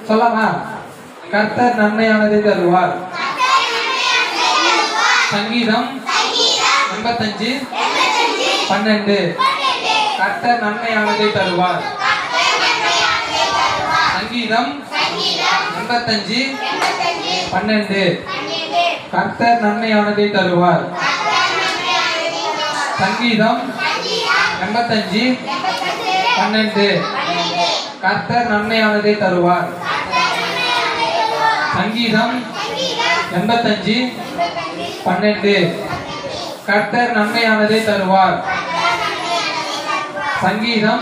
சொல்லமா? கர்த்தர் நன்மையானதை தருவார். சங்கீதம் 85:12. கர்த்தர் நன்மையானதை தருவார். சங்கீதம் 85:12. கர்த்தர் நன்மையானதை தருவார். சங்கீதம் 85:12. கர்த்தர் நன்மையானதை தருவார். சங்கீதம் 85:12. கர்த்தர் நன்மையானதை தருவார். சங்கீதம்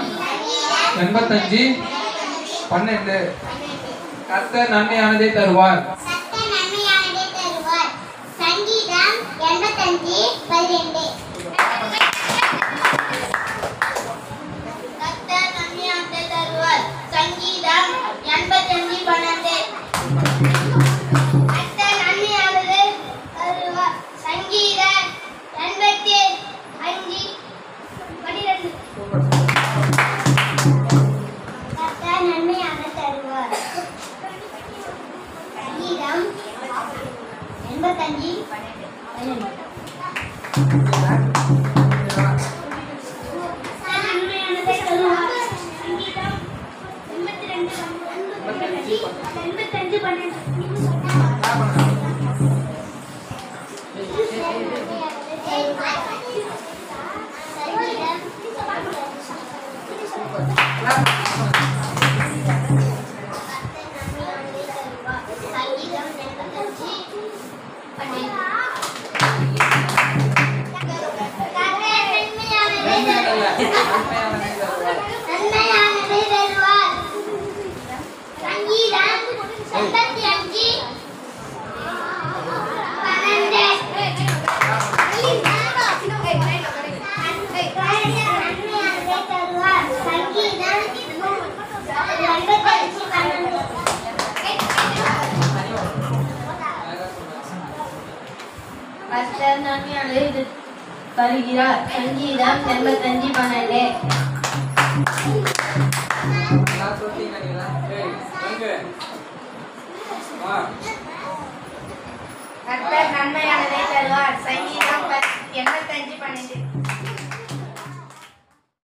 85:12. கர்த்தர் நன்மையானதை தருவார். சங்கீதம் 85:12. கர்த்தர் நன்மையானதை தருவார். சங்கீதம் 85:12. கர்த்தர் நன்மையானதை தருவார். சங்கீதம் 85:12. கர்த்தர் நன்மையானதை தருவார். சங்கீதம் 85:12. கர்த்தர் நன்மையானதை தருகிறார். சங்கீதம் 85:12. கர்த்தர் நன்மையானதை தருவார். சங்கீதம் 85:12.